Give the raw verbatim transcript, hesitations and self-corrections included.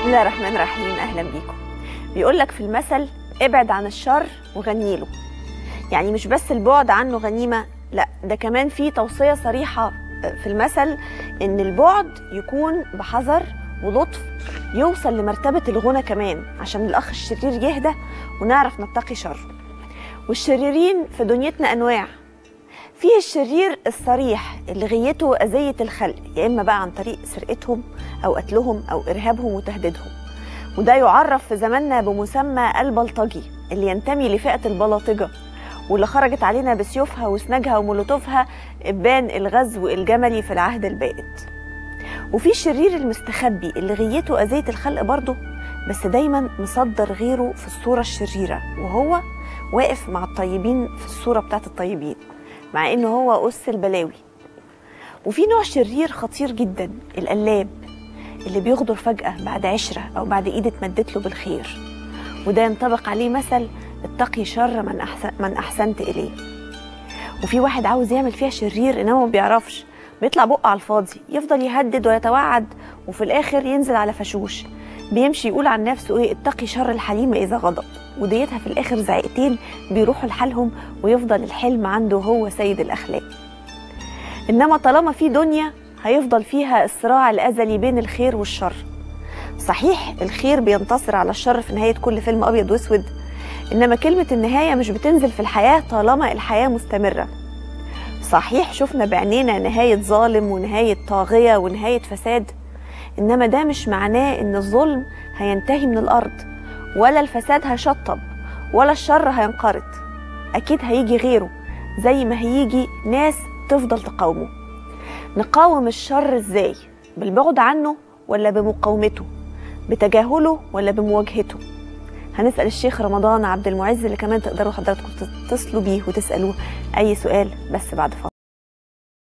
بسم الله الرحمن الرحيم. اهلا بيكم. بيقول لك في المثل ابعد عن الشر وغني له. يعني مش بس البعد عنه غنيمه، لا ده كمان في توصيه صريحه في المثل ان البعد يكون بحذر ولطف، يوصل لمرتبه الغنى كمان عشان الاخ الشرير يهدى ونعرف نتقي شره. والشريرين في دنيتنا انواع. فيه الشرير الصريح اللي غيته أذية الخلق، يا إما بقى عن طريق سرقتهم أو قتلهم أو إرهابهم وتهديدهم، وده يعرف في زماننا بمسمى البلطجي اللي ينتمي لفئة البلاطجة واللي خرجت علينا بسيوفها وسنجها ومولوتوفها إبان الغزو الجملي في العهد البائد. وفي الشرير المستخبي اللي غيته أذية الخلق برضه، بس دايما مصدر غيره في الصورة الشريرة وهو واقف مع الطيبين في الصورة بتاعت الطيبين، مع انه هو أس البلاوي. وفي نوع شرير خطير جدا، القلاب اللي بيغدر فجأة بعد عشرة او بعد ايد اتمدت له بالخير، وده ينطبق عليه مثل اتقي شر من أحسن من احسنت اليه. وفي واحد عاوز يعمل فيها شرير انما ما بيعرفش، بيطلع بقه على الفاضي، يفضل يهدد ويتوعد وفي الاخر ينزل على فشوش، بيمشي يقول عن نفسه ايه اتقي شر الحليم اذا غضب، وديتها في الاخر زعقتين بيروحوا لحالهم ويفضل الحلم عنده هو سيد الاخلاق. انما طالما في دنيا هيفضل فيها الصراع الازلي بين الخير والشر. صحيح الخير بينتصر على الشر في نهايه كل فيلم ابيض واسود، انما كلمه النهايه مش بتنزل في الحياه طالما الحياه مستمره. صحيح شفنا بعينينا نهايه ظالم ونهايه طاغيه ونهايه فساد، انما ده مش معناه ان الظلم هينتهي من الارض، ولا الفساد هيشطب، ولا الشر هينقرض. اكيد هيجي غيره، زي ما هيجي ناس تفضل تقاومه. نقاوم الشر ازاي؟ بالبعد عنه ولا بمقاومته؟ بتجاهله ولا بمواجهته؟ هنسأل الشيخ رمضان عبد المعز اللي كمان تقدروا حضراتكم تتصلوا بيه وتسألوه اي سؤال، بس بعد فاصل.